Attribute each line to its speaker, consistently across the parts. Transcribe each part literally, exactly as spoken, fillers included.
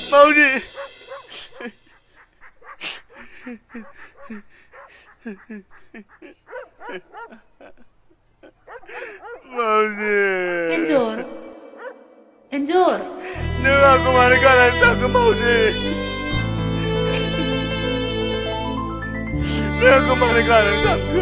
Speaker 1: मावजि मावजि
Speaker 2: एन्जर एन्जर
Speaker 1: नों आंखौ मानो गारनानै थांखो मावजि नों आंखौ मानो गारनानै थांखो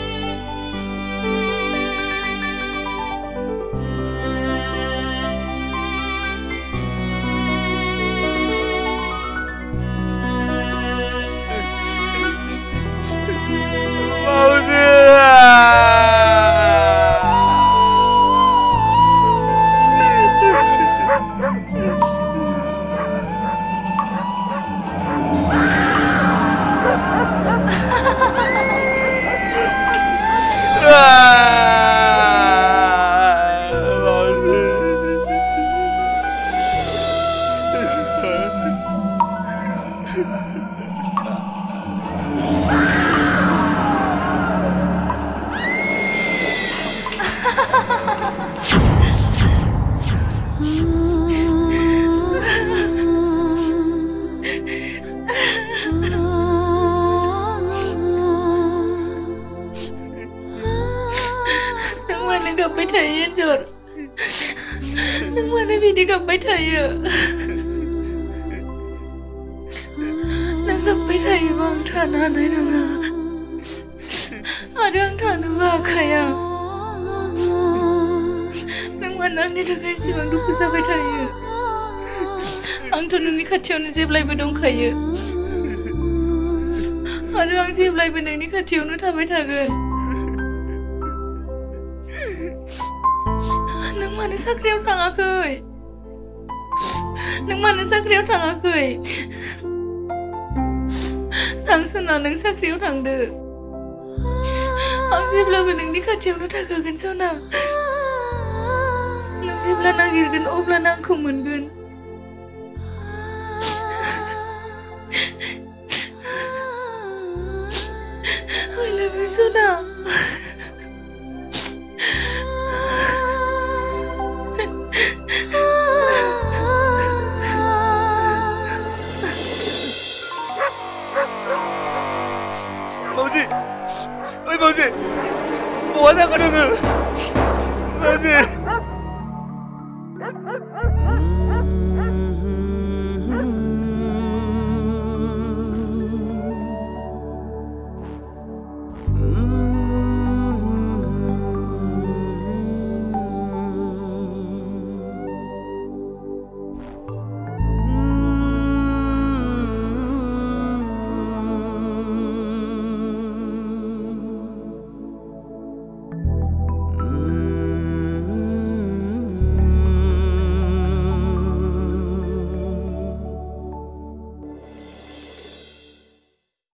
Speaker 2: खाथियावनो जेब्लायबो दंखायो आरो आं जेब्लायबो नोंनि खाथियावनो थाबाय थागोन नों मानो साख्रियाव थाङाखै नों मानो साख्रियाव थाङाखै थां सना नों साख्रियाव थांदो आं जेब्लाबो नोंनि खाथियावनो थाखागोन सना नों जेब्ला नागिरगोन अब्लानो आंखौ मोनगोन I love you, Sona.